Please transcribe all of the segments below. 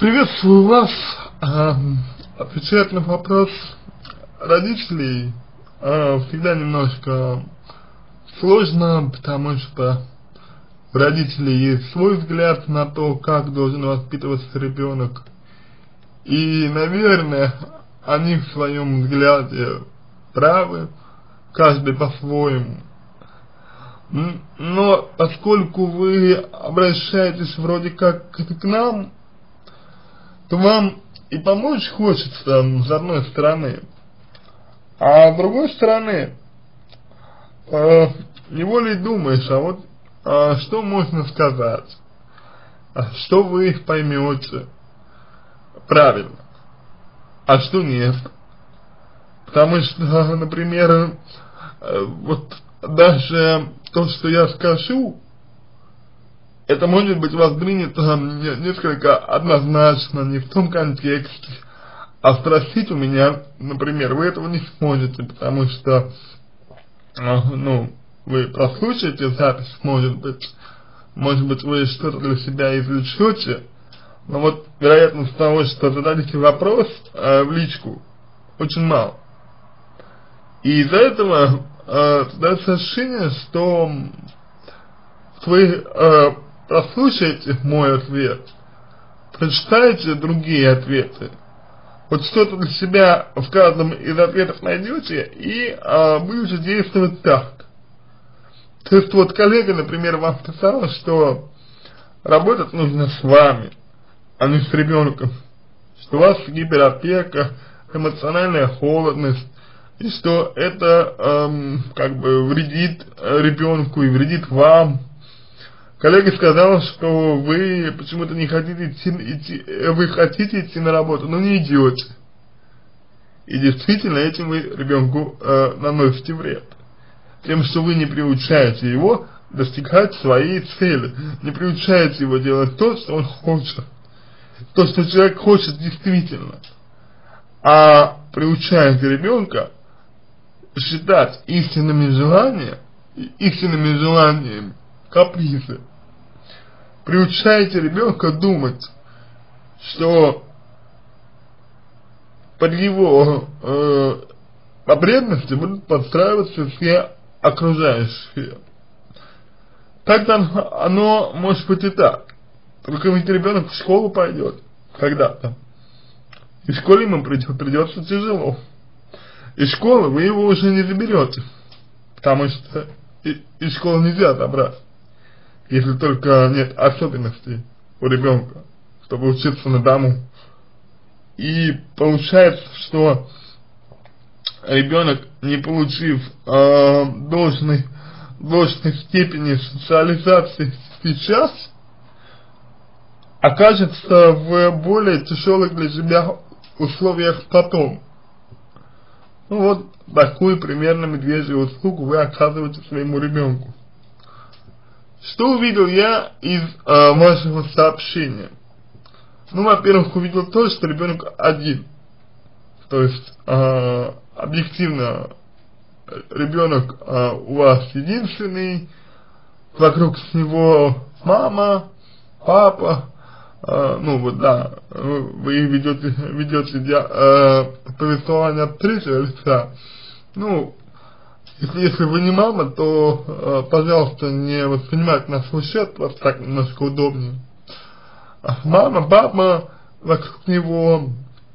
Приветствую вас. Отвечать на вопрос родителей всегда немножко сложно, потому что у родителей есть свой взгляд на то, как должен воспитываться ребенок. И, наверное, они в своем взгляде правы, каждый по-своему. Но поскольку вы обращаетесь вроде как к нам, то вам и помочь хочется, с одной стороны, а с другой стороны, неволей думаешь, что можно сказать, что вы поймете правильно, а что нет. Потому что, например, вот даже то, что я скажу, это может быть воспринято несколько однозначно, не в том контексте, а спросить у меня, например, вы этого не сможете, потому что, вы прослушаете запись, может быть, вы что-то для себя извлечете, но вот вероятность того, что зададите вопрос в личку, очень мало. И из-за этого создается ощущение, что вы прослушаете мой ответ, прочитаете другие ответы, вот что-то для себя в каждом из ответов найдете и будете действовать так. То есть вот коллега, например, вам сказала, что работать нужно с вами, а не с ребенком, что у вас гиперопека, эмоциональная холодность, и что это вредит ребенку и вредит вам. Коллега сказал, что вы почему-то не хотите вы хотите идти на работу, но не идете. И действительно этим вы ребенку наносите вред. Тем, что вы не приучаете его достигать своей цели, не приучаете его делать то, что он хочет, то, что человек хочет действительно, а приучаете ребенка считать истинными желаниями капризы. Приучаете ребенка думать, что под его потребности будут подстраиваться все окружающие. Так-то оно может быть и так. Только ведь ребенок в школу пойдет когда-то. И в школе ему придется тяжело. Из школы вы его уже не заберете, потому что из школы нельзя забрать, если только нет особенностей у ребенка, чтобы учиться на дому. И получается, что ребенок, не получив должной степени социализации сейчас, окажется в более тяжелых для себя условиях потом. Вот такую примерно медвежью услугу вы оказываете своему ребенку. Что увидел я из вашего сообщения? Во-первых, увидел то, что ребенок один. То есть, объективно, ребенок у вас единственный, вокруг него мама, папа, вы ведете повествование от третьего лица. Если вы не мама, то, пожалуйста, не воспринимайте на свой счет, вас так немножко удобнее. Мама, папа, вокруг него,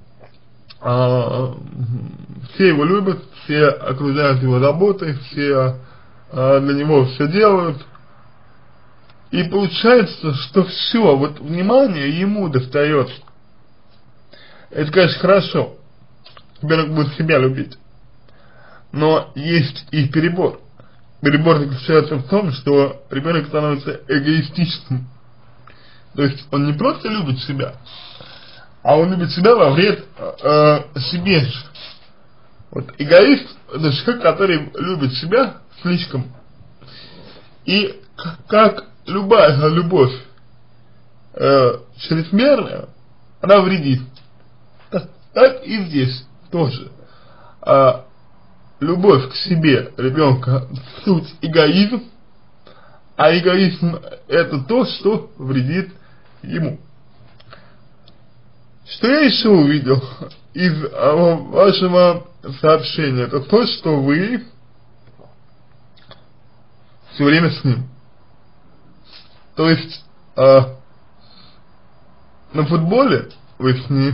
все его любят, все окружают его заботой, все для него все делают. И получается, что все, вот внимание ему достается. Это, конечно, хорошо. Ребенок будет себя любить. Но есть и перебор. Перебор заключается в том, что ребенок становится эгоистичным. То есть он не просто любит себя, а он любит себя во вред себе же. Вот эгоист — это человек, который любит себя слишком. И как любая любовь чрезмерная, она вредит. Так и здесь тоже. Любовь к себе ребенка — суть эгоизм, а эгоизм — это то, что вредит ему. Что я еще увидел из вашего сообщения, это то, что вы все время с ним. То есть на футболе вы с ним,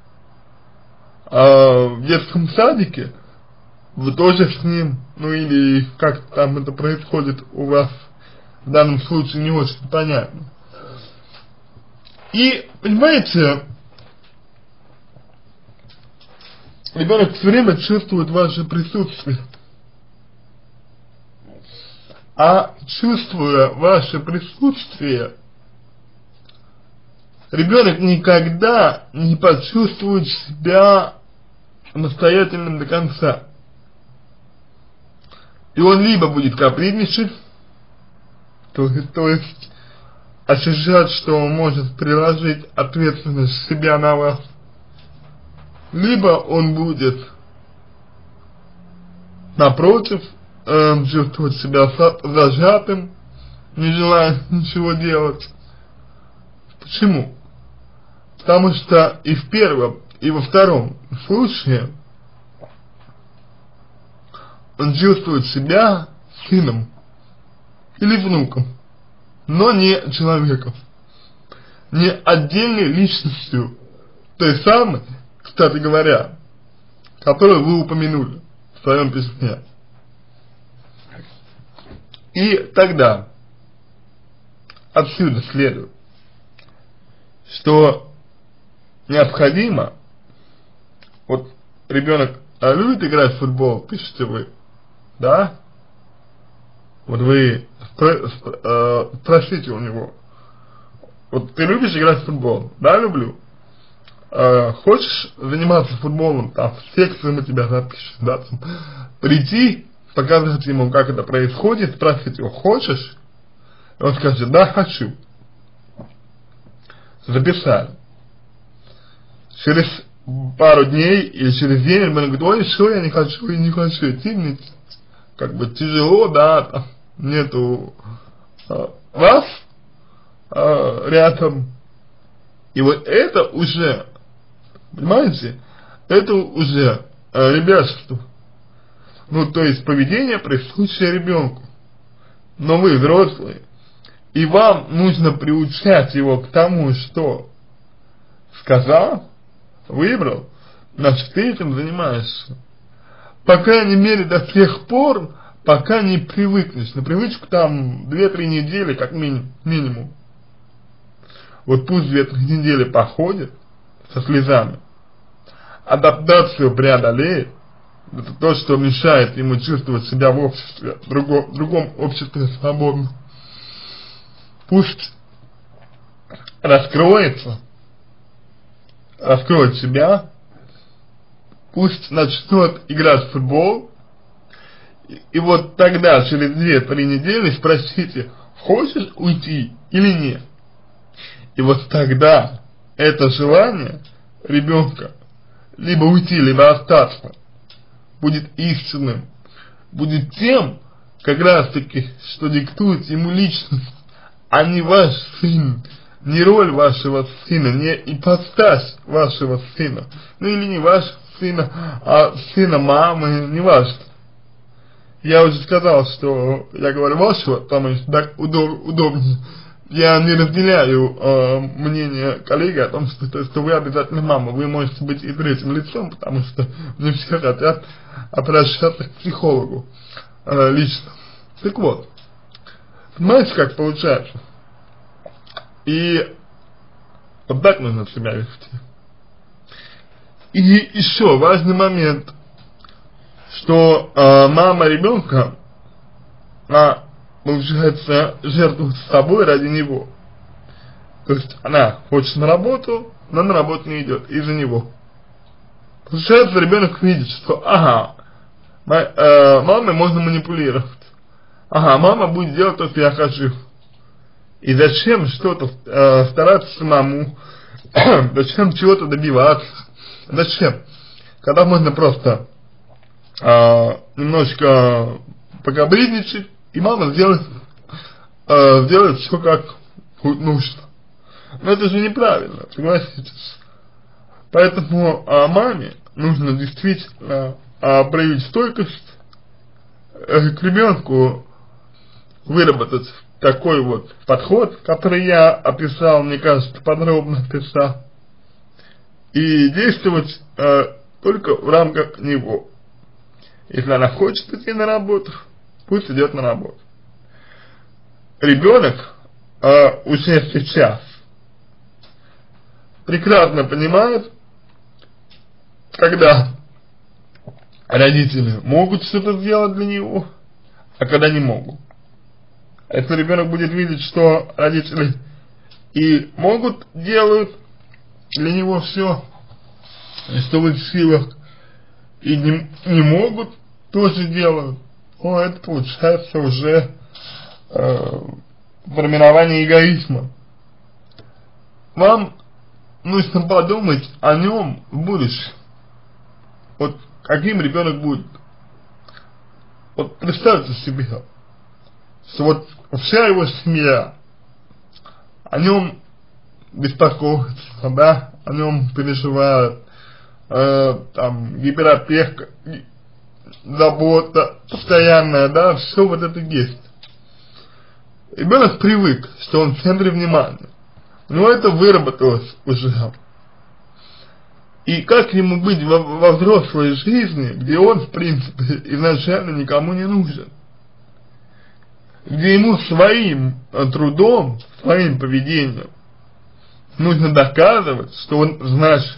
в детском садике вы тоже с ним, ну или как там это происходит у вас в данном случае, не очень понятно. И, понимаете, ребенок все время чувствует ваше присутствие. А чувствуя ваше присутствие, ребенок никогда не почувствует себя самостоятельным до конца. И он либо будет капризничать, то есть ощущать, что он может приложить ответственность себя на вас, либо он будет, напротив, чувствовать себя зажатым, не желая ничего делать. Почему? Потому что и в первом, и во втором случае он чувствует себя сыном или внуком, но не человеком, не отдельной личностью, той самой, кстати говоря, которую вы упомянули в своем письме. И тогда отсюда следует, что необходимо, вот ребенок любит играть в футбол, пишите вы, да? Вот вы спросите у него, вот ты любишь играть в футбол? Да, люблю. Хочешь заниматься футболом, там, в секцию мы тебя запишем, да, там, прийти, показать ему, как это происходит, спросить его, хочешь? И он скажет, да, хочу. Записали. Через пару дней или через день ребенок говорит, ой, что я не хочу, идти, мне как бы тяжело, да, там, нету вас рядом. И вот это уже, понимаете, это уже ребячество. Ну, то есть поведение, присущее ребенку. Но вы взрослые, и вам нужно приучать его к тому, что сказал, выбрал, значит, ты этим занимаешься. По крайней мере, до тех пор, пока не привыкнешь. На привычку там 2-3 недели, как минимум. Вот пусть 2-3 недели походит со слезами, адаптацию преодолеет, это то, что мешает ему чувствовать себя в обществе, в другом обществе свободно. Пусть раскроет себя, пусть начнет играть в футбол, и вот тогда, через 2-3 недели, спросите, хочешь уйти или нет? И вот тогда это желание ребенка либо уйти, либо остаться будет истинным, будет тем, как раз таки, что диктует ему личность, а не ваш сын, не роль вашего сына, не ипостась вашего сына, ну или не вашего сына, а сына мамы, не важно. Я уже сказал, что я говорю вашего, потому что так удобнее. Я не разделяю мнение коллеги о том, что вы обязательно мама. Вы можете быть и третьим лицом, потому что не все хотят обращаться к психологу лично. Так вот, понимаете, как получается? И вот так нужно себя вести. И еще важный момент, что мама ребенка, получается, жертвует собой ради него. То есть она хочет на работу, но на работу не идет из-за него. Получается, ребенок видит, что мамой можно манипулировать. Мама будет делать то, что я хочу. И зачем что-то стараться самому? Зачем чего-то добиваться? Зачем? Когда можно просто немножко покабризничать, и мама сделает все как нужно. Но это же неправильно, согласитесь. Поэтому маме нужно действительно проявить стойкость, к ребенку выработать такой вот подход, который я описал, мне кажется, подробно описал, и действовать только в рамках него. Если она хочет идти на работу, пусть идет на работу. Ребенок уже сейчас прекрасно понимает, когда родители могут что-то сделать для него, а когда не могут. Если ребенок будет видеть, что родители и могут, делают для него все, что в их силах, и не могут, тоже делают, то это получается уже формирование эгоизма. Вам нужно подумать о нем в будущем. Вот каким ребенок будет. Вот представьте себе, что вот вся его семья о нем беспокоится, да, о нем переживают, там, гиперопека, забота постоянная, да, все вот это есть. Ребенок привык, что он в центре внимания, но это выработалось уже. И как ему быть во взрослой жизни, где он, в принципе, изначально никому не нужен, где ему своим трудом, своим поведением нужно доказывать, что он значит.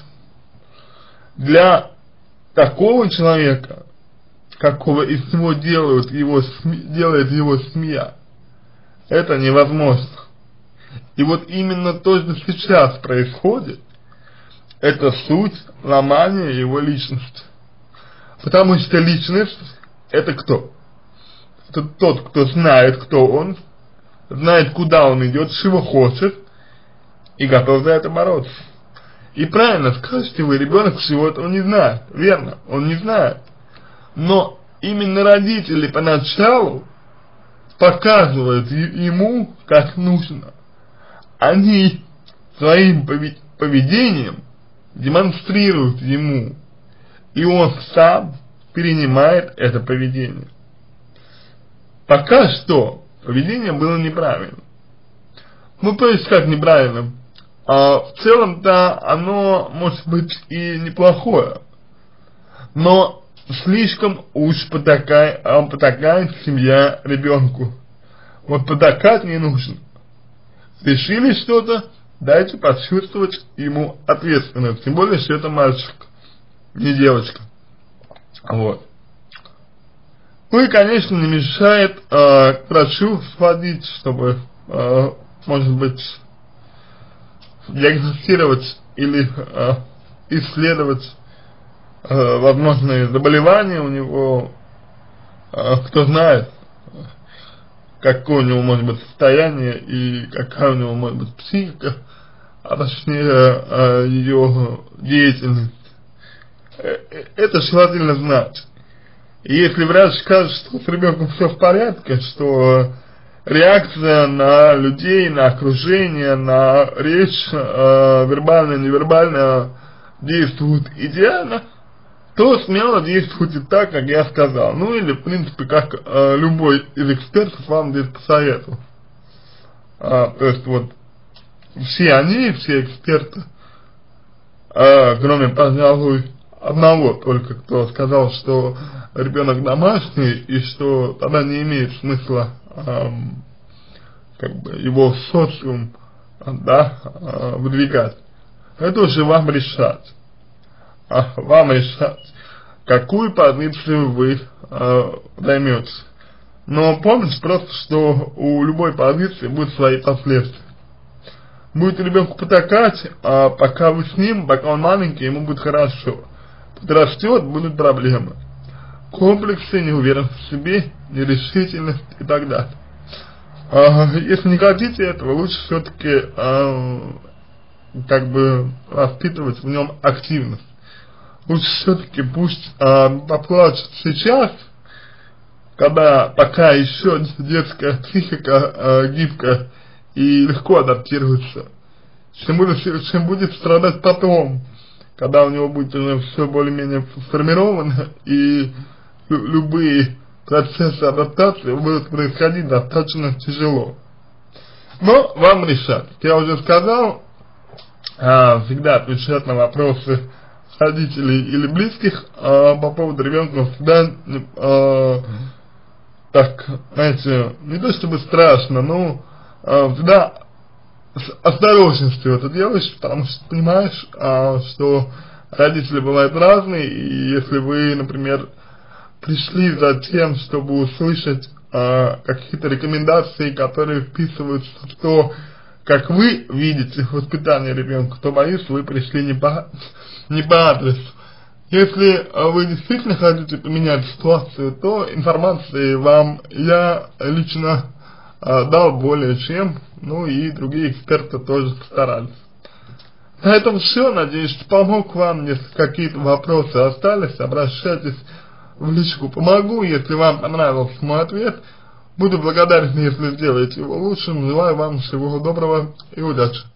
Для такого человека, какого из него делает его семья, это невозможно. И вот именно то, что сейчас происходит, это суть ломания его личности. Потому что личность — это кто? Это тот, кто знает, кто он, знает, куда он идет, чего хочет, и готов за это бороться. И правильно скажете вы, ребенок всего этого не знает, верно, он не знает. Но именно родители поначалу показывают ему, как нужно. Они своим поведением демонстрируют ему, и он сам перенимает это поведение. Пока что поведение было неправильным. Ну, то есть как неправильным? В целом-то оно может быть и неплохое, но слишком уж потакает семья ребенку. Вот потакать не нужно. Решили что-то, дайте почувствовать ему ответственность, тем более, что это мальчик, не девочка. Вот. Ну и, конечно, не мешает к врачу сходить, чтобы, может быть, диагностировать или исследовать возможные заболевания у него, кто знает, какое у него может быть состояние и какая у него может быть психика, а точнее ее деятельность. Это желательно знать. И если врач скажет, что с ребенком все в порядке, что реакция на людей, на окружение, на речь, вербально, невербально действует идеально, то смело действуйте так, как я сказал. Ну или, в принципе, как любой из экспертов вам здесь посоветовал. То есть вот все эксперты, кроме, пожалуй, одного только, кто сказал, что ребенок домашний и что тогда не имеет смысла как бы его в социум, да, выдвигать. Это уже вам решать. Вам решать, какую позицию вы займете. Но помните просто, что у любой позиции будут свои последствия. Будет ребенку потакать, а пока вы с ним, пока он маленький, ему будет хорошо. Подрастет, будут проблемы. Комплексы, неуверенность в себе, нерешительность и так далее. Если не хотите этого, лучше все-таки как бы воспитывать в нем активность. Лучше все-таки пусть поплачет сейчас, когда пока еще детская психика гибкая и легко адаптируется, чем будет страдать потом, когда у него будет уже все более-менее сформировано, и любые процессы адаптации будут происходить достаточно тяжело. Но вам решать. Я уже сказал, всегда отвечать на вопросы родителей или близких по поводу ребенка всегда, так, знаете, не то чтобы страшно, но всегда с осторожностью это делаешь, потому что понимаешь, что родители бывают разные, и если вы, например, пришли за тем, чтобы услышать какие-то рекомендации, которые вписываются в то, как вы видите воспитание ребенка, то, боюсь, вы пришли не по адресу. Если вы действительно хотите поменять ситуацию, то информации вам я лично дал более чем, ну и другие эксперты тоже постарались. На этом все, надеюсь, что помог вам. Если какие-то вопросы остались, обращайтесь в личку, помогу. Если вам понравился мой ответ, буду благодарен, если сделаете его лучшим. Желаю вам всего доброго и удачи.